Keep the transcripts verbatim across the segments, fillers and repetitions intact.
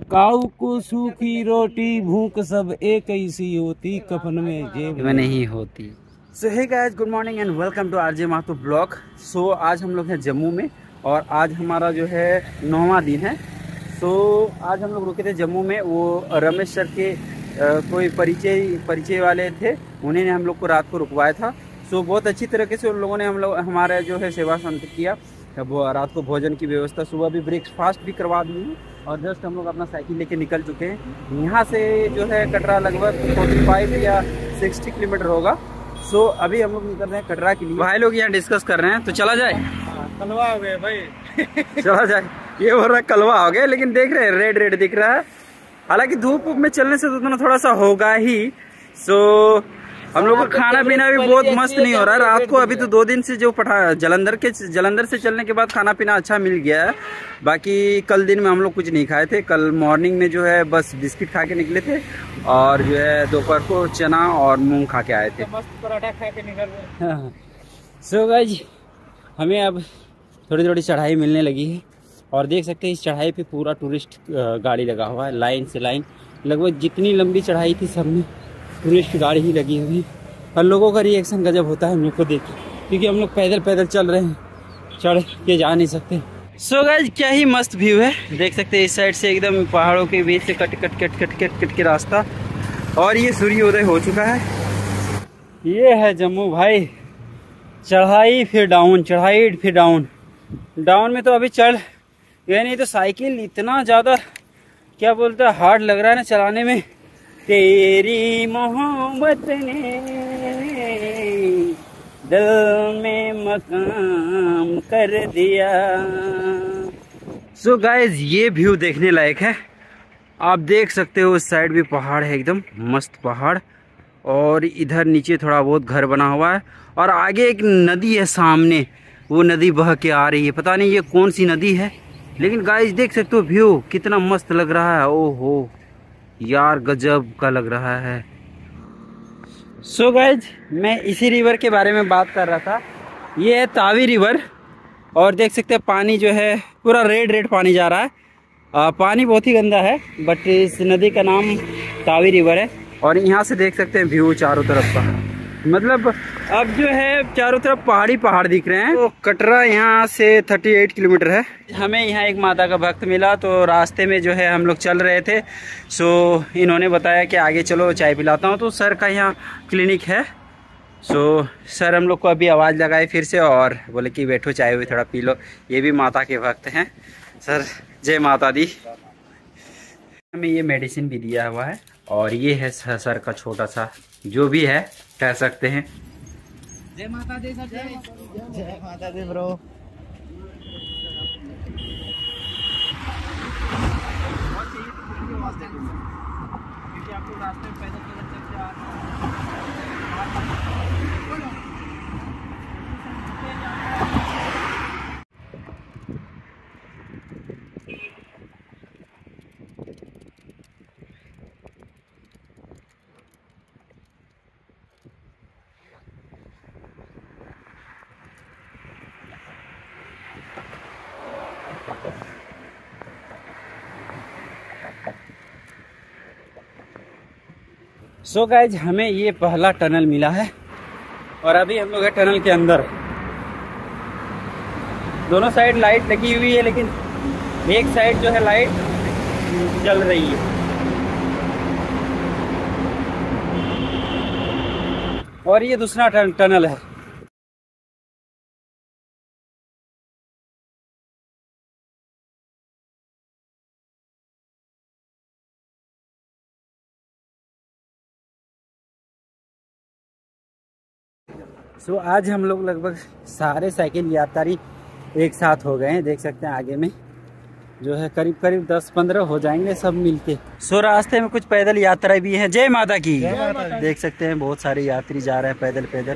काऊ को सूखी रोटी भूख सब एक ही सी होती, कफन में जेब में नहीं होती। So hey guys, good morning and welcome to RJ Mathur blog. So आज हम लोग हैं जम्मू में और आज हमारा जो है नौवां दिन है। सो so, आज हम लोग रुके थे जम्मू में। वो रमेश सर के आ, कोई परिचय परिचय वाले थे, उन्होंने हम लोग को रात को रुकवाया था। सो so, बहुत अच्छी तरीके से उन लोगों ने हम लोग हमारा जो है सेवा संत किया। वो रात को भोजन की व्यवस्था, सुबह भी ब्रेकफास्ट भी करवा दी है और जस्ट हम लोग अपना साइकिल लेके निकल चुके हैं। यहाँ से जो है कटरा लगभग पैंतालीस या साठ किलोमीटर होगा। सो so, अभी हम लोग निकल रहे हैं कटरा के लिए। भाई लोग यहाँ डिस्कस कर रहे हैं, तो चला जाए। कलवा हो गए भाई। चला जाए। ये हो रहा है कलवा हो गया, लेकिन देख रहे हैं रेड रेड दिख रहा है। हालांकि धूप में चलने से तो उतना थोड़ा सा होगा ही। सो हम लोग का खाना पीना भी बहुत मस्त नहीं हो रहा है रात को। अभी तो दो दिन से जो पठा जलंधर के जलंधर से चलने के बाद खाना पीना अच्छा मिल गया है। बाकी कल दिन में हम लोग कुछ नहीं खाए थे। कल मॉर्निंग में जो है बस बिस्किट खा के निकले थे और जो है दोपहर को चना और मूंग खा के आए थे। मस्त पराठा खा के निकल रहे। सो गाइस, हमें अब थोड़ी थोड़ी चढ़ाई मिलने लगी है और देख सकते हैं इस चढ़ाई पे पूरा टूरिस्ट गाड़ी लगा हुआ है, लाइन से लाइन। लगभग जितनी लंबी चढ़ाई थी सब में टूरिस्ट गाड़ी ही लगी हुई। और लोगों का रिएक्शन गजब होता है मेरे को देख के, क्योंकि हम लोग पैदल पैदल चल रहे हैं, चढ़ के जा नहीं सकते। सो so गाइस, क्या ही मस्त व्यू है। देख सकते हैं इस साइड से एकदम पहाड़ों के बीच से cut cut cut cut cut cut के रास्ता। और ये सूर्योदय हो चुका है। ये है जम्मू भाई। चढ़ाई फिर डाउन, चढ़ाई फिर डाउन। डाउन में तो अभी चढ़ गए, नहीं तो साइकिल इतना ज़्यादा क्या बोलते हैं हार्ड लग रहा है ना चलाने में। तेरी मोहब्बत ने दिल में मकाम कर दिया। सो गाइज, ये व्यू देखने लायक है। आप देख सकते हो उस साइड भी पहाड़ है, एकदम मस्त पहाड़। और इधर नीचे थोड़ा बहुत घर बना हुआ है और आगे एक नदी है सामने, वो नदी बह के आ रही है। पता नहीं ये कौन सी नदी है, लेकिन गाइस देख सकते हो व्यू कितना मस्त लग रहा है। ओहो यार, गजब का लग रहा है। सो so गाइज, मैं इसी रिवर के बारे में बात कर रहा था। ये है तावी रिवर और देख सकते हैं पानी जो है पूरा रेड रेड पानी जा रहा है। आ, पानी बहुत ही गंदा है, बट इस नदी का नाम तावी रिवर है। और यहाँ से देख सकते हैं व्यू चारों तरफ का, मतलब अब जो है चारों तरफ पहाड़ी पहाड़ दिख रहे हैं। तो कटरा यहाँ से अड़तीस किलोमीटर है। हमें यहाँ एक माता का भक्त मिला, तो रास्ते में जो है हम लोग चल रहे थे। सो इन्होंने बताया कि आगे चलो चाय पिलाता हूँ। तो सर का यहाँ क्लिनिक है। सो सर हम लोग को अभी आवाज़ लगाए फिर से और बोले कि बैठो चाय हुई थोड़ा पी लो। ये भी माता के भक्त हैं। सर जय माता दी। हमें ये मेडिसिन भी दिया हुआ है और ये है सर का छोटा सा जो भी है कह सकते हैं। जय माता दी सर। जय जय माता दी ब्रो। क्योंकि आपको रास्ते में पैदल पैदल चलते आ रहे सो so गाइज, हमें ये पहला टनल मिला है और अभी हम लोग है टनल के अंदर। दोनों साइड लाइट लगी हुई है, लेकिन एक साइड जो है लाइट जल रही है। और ये दूसरा टनल है। सो so, आज हम लोग लगभग सारे साइकिल यात्री एक साथ हो गए हैं। देख सकते हैं आगे में जो है करीब करीब दस पंद्रह हो जाएंगे सब मिलके। सो so, रास्ते में कुछ पैदल यात्रा भी है। जय माता की। देख सकते हैं बहुत सारे यात्री जा रहे हैं पैदल पैदल।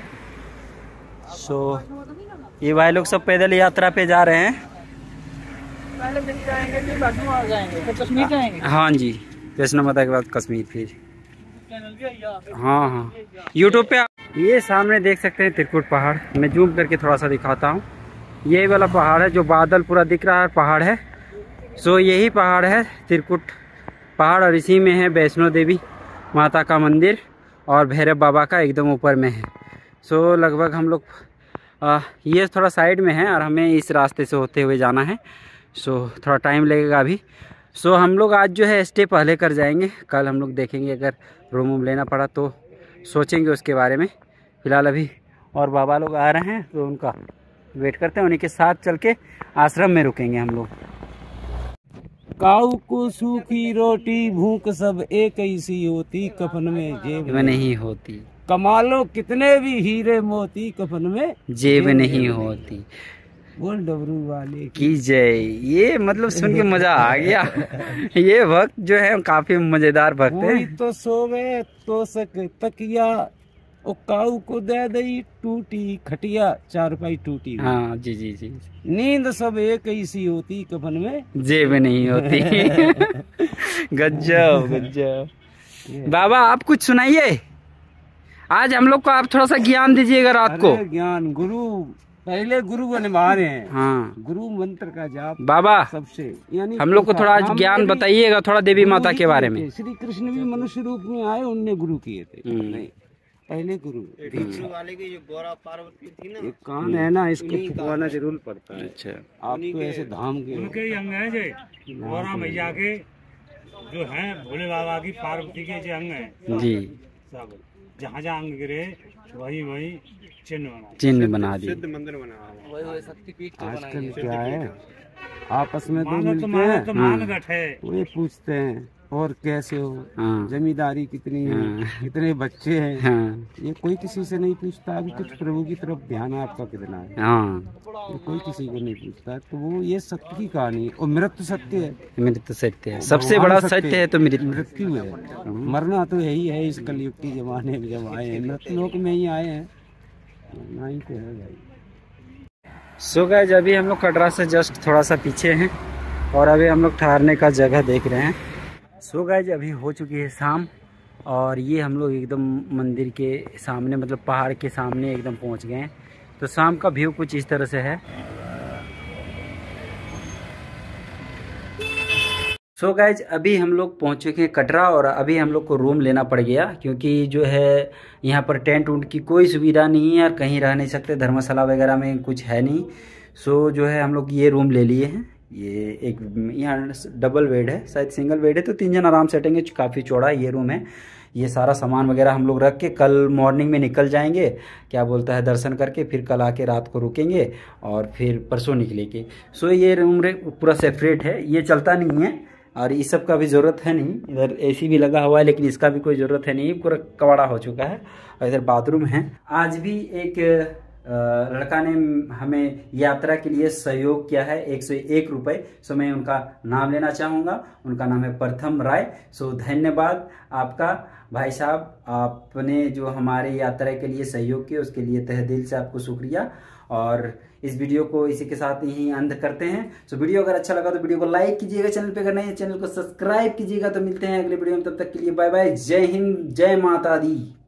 सो so, ये भाई लोग सब पैदल यात्रा पे जा रहे हैं। पहले दिन जाएंगे फिर बाद में आ जाएंगे, फिर कश्मीर जाएंगे। हाँ जी, वैष्णो माता के बाद कश्मीर फिर। हाँ हाँ, यूट्यूब पे ये सामने देख सकते हैं त्रिकुट पहाड़। मैं जूम करके थोड़ा सा दिखाता हूँ। ये वाला पहाड़ है जो बादल पूरा दिख रहा है, पहाड़ है। सो यही पहाड़ है त्रिकुट पहाड़, और इसी में है वैष्णो देवी माता का मंदिर और भैरव बाबा का एकदम ऊपर में है। सो लगभग हम लोग ये थोड़ा साइड में है और हमें इस रास्ते से होते हुए जाना है। सो थोड़ा टाइम लगेगा अभी। सो हम लोग आज जो है स्टे पहले कर जाएंगे, कल हम लोग देखेंगे अगर रूम वूम लेना पड़ा तो सोचेंगे उसके बारे में। फ़िलहाल अभी और बाबा लोग आ रहे हैं तो उनका वेट करते हैं, उन्हीं के साथ चल के आश्रम में रुकेंगे हम लोग। काऊ को सूखी रोटी भूख सब एक ही सी होती, कफन में जेब में नहीं होती, कमालो कितने भी हीरे मोती, कफन में जेब नहीं होती। बोल डबरू वाले की जय। ये मतलब सुन के मजा आ गया। ये भक्त जो है काफी मजेदार भक्त है। तो सोवे तो सक तकिया, ओ काऊ को दे दई टूटी खटिया, चारपाई टूटी। हाँ जी जी जी। नींद सब एक ही सी होती, कफन में जेब नहीं होती। गज्जब गज्जब। बाबा आप कुछ सुनाइए, आज हम लोग को आप थोड़ा सा ज्ञान दीजिएगा रात को। ज्ञान गुरु पहले गुरु को निभा रहे हैं। हाँ गुरु मंत्र का जाप बाबा सबसे, यानी हम लोग को थोड़ा आज ज्ञान बताइएगा थोड़ा देवी माता के बारे में। श्री कृष्ण भी मनुष्य रूप में आए, उनने गुरु किए थे। नहीं पहले गुरु वाले की जो गौरा पार्वती थी ना, एक कान है ना, इसको फुकवाना जरूर पड़ता है। अच्छा आपको ऐसे धाम के उनके अंग है जो गौरा मैया के जो हैं, भोले बाबा की पार्वती के जो अंग है जी, सब जहाँ जहाँ अंग गिरे वही वही चिन्ह बना चिन्ह बना दिए, सिद्ध मंदिर बना। वही वही शक्तिपीठ आजकल क्या है, आपस में दो मिलते तो हैं, तो मानगढ़ है, वो पूछते हैं और कैसे हो, हाँ। जमींदारी कितनी है, हाँ। कितने बच्चे हैं, हाँ। ये कोई किसी से नहीं पूछता। अभी कुछ प्रभु की तरफ ध्यान आपका कितना है, हाँ। ये कोई किसी को नहीं पूछता। तो वो ये सत्य की कहानी है, और मृत्यु सत्य है। मृत्यु सत्य है, सबसे बड़ा सत्य है तो मृत्यु मृत्यु है। मरना तो यही है इस कलयुग के जमाने में, जब आए हैं मृत्यु लोक में ही आए हैं, मरना ही तो है भाई। सो गाइस अभी हम लोग कटरा से जस्ट थोड़ा सा पीछे हैं और अभी हम लोग ठहरने का जगह देख रहे हैं। सो गाइस अभी हो चुकी है शाम और ये हम लोग एकदम मंदिर के सामने, मतलब पहाड़ के सामने एकदम पहुंच गए हैं। तो शाम का व्यू कुछ इस तरह से है। सो so गाइज अभी हम लोग पहुंच चुके हैं कटरा और अभी हम लोग को रूम लेना पड़ गया, क्योंकि जो है यहाँ पर टेंट उंट की कोई सुविधा नहीं है और कहीं रह नहीं सकते, धर्मशाला वगैरह में कुछ है नहीं। सो so जो है हम लोग ये रूम ले लिए हैं। ये एक यहाँ डबल बेड है, शायद सिंगल बेड है तो तीन जन आराम से बैठेंगे, काफ़ी चौड़ा ये रूम है। ये सारा सामान वगैरह हम लोग रख के कल मॉर्निंग में निकल जाएंगे, क्या बोलता है, दर्शन करके फिर कल आके रात को रुकेंगे और फिर परसों निकलेंगे। सो ये रूम पूरा सेपरेट है, ये चलता नहीं है और इस सब का भी ज़रूरत है नहीं। इधर एसी भी लगा हुआ है लेकिन इसका भी कोई ज़रूरत है नहीं, पूरा कबाड़ा हो चुका है। और इधर बाथरूम है। आज भी एक लड़का ने हमें यात्रा के लिए सहयोग किया है, एक सौ एक रुपये। सो मैं उनका नाम लेना चाहूँगा, उनका नाम है प्रथम राय। सो धन्यवाद आपका भाई साहब, आपने जो हमारे यात्रा के लिए सहयोग किया उसके लिए तहे दिल से आपको शुक्रिया। और इस वीडियो को इसी के साथ ही अंत करते हैं। सो वीडियो अगर अच्छा लगा तो वीडियो को लाइक कीजिएगा, चैनल पे अगर नहीं है चैनल को सब्सक्राइब कीजिएगा। तो मिलते हैं अगले वीडियो में, तब तक के लिए बाय बाय, जय हिंद, जय माता दी।